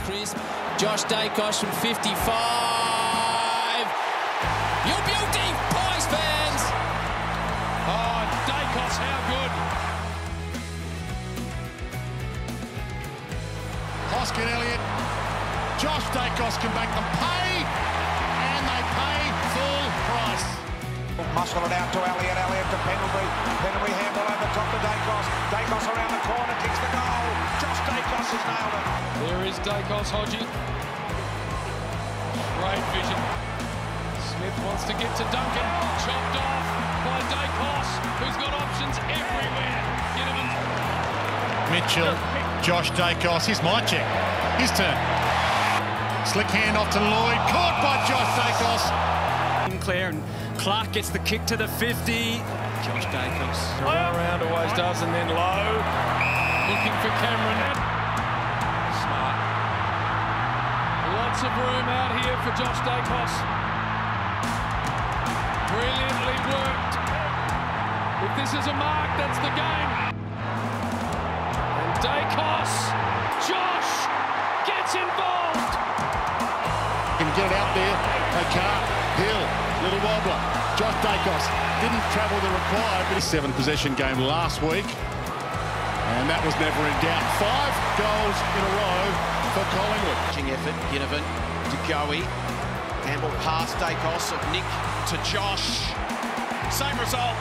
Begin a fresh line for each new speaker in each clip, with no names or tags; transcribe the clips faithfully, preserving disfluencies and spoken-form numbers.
crisp. Josh Daicos from fifty-five. Your beauty, Pies fans!
Oh, Daicos, how good!
Hoskin Elliott, Josh Daicos can make them pay, and they pay full price.
Muscle it out to Elliott, Elliott to Pendlebury, Pendlebury handball over top to Daicos, Daicos around the corner, kicks the goal, Josh Daicos has nailed it.
There is Daicos, Hodgie. Great vision. Smith wants to get to Duncan, chopped off by Daicos, who's got options everywhere. Ginnivan.
Mitchell, Josh Daicos, here's my check, his turn. Slick hand off to Lloyd, caught by Josh Daicos.
Sinclair and Clark gets the kick to the fifty. Josh Daicos.
Around, around, always does, and then low. Looking for Cameron. Smart. Lots of room out here for Josh Daicos. Brilliantly worked. If this is a mark, that's the game. And Daicos, Josh gets involved.
Can get it out there, they can't. Hill, little wobbler. Josh Daicos didn't travel the required, but a seven possession game last week. And that was never in doubt. Five goals in a row for Collingwood.
Effort, Ginnivan to Goey. Handball past Daicos, of Nick to Josh. Same result.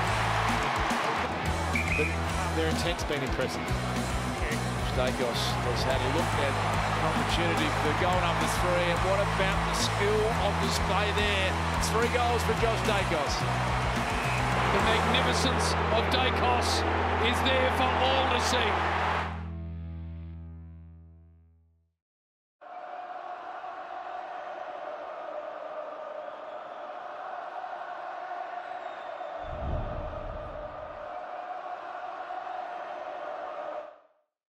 But their intent's been impressive. Daicos has had a look at an opportunity for going up to three, and what about the skill on display there? Three goals for Josh Daicos. The magnificence of Daicos is there for all to see.